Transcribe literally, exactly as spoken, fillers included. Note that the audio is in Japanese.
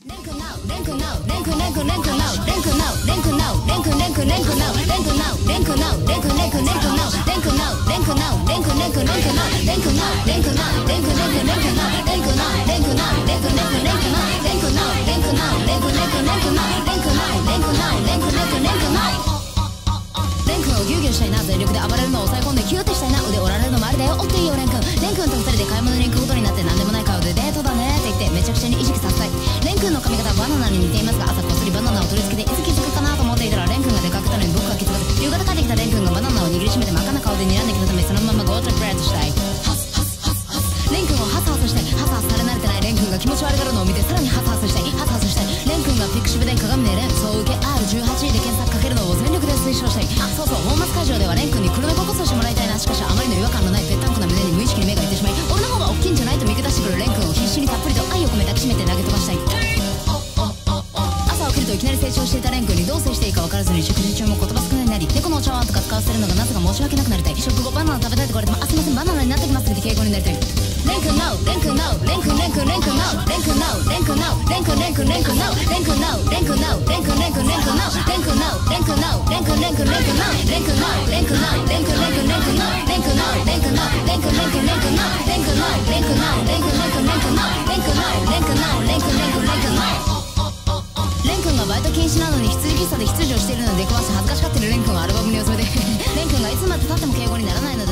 出場しているので出くわして恥ずかしがってるレン君はアルバムによそれでレン君がいつまでたっても敬語にならないの